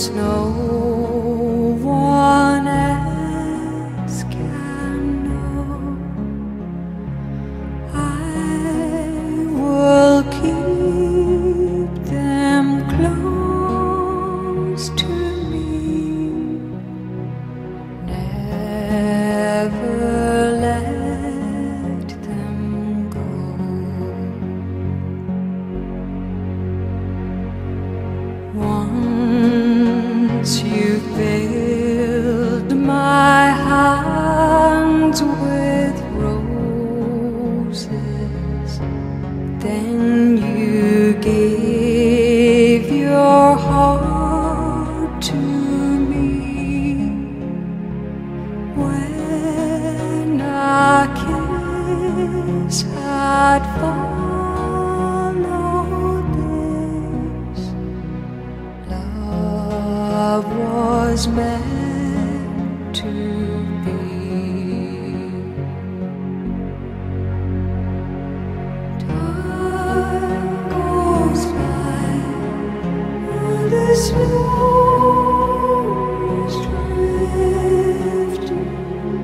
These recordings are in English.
There's no one else can know. I will keep them close to me, never let them go. Once you filled my hands with roses, then you gave your heart to me. When a kiss had followed this, love was meant to be. Time goes by and the snow is drifting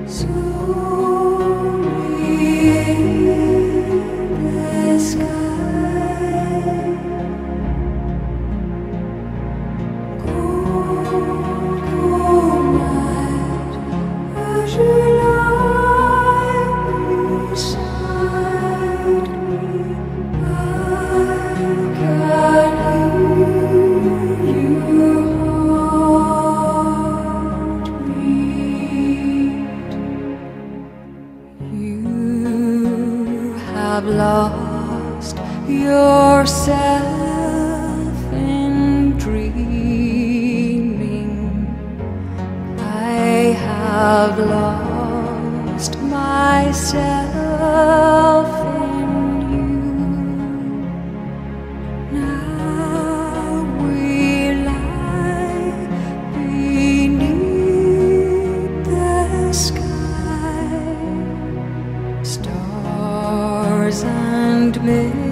slowly in the sky. Cold night, as you lie beside me, I can hear your heartbeat. You have lost yourself in dreaming. I have lost myself in you. Now we lie beneath the sky, stars and mist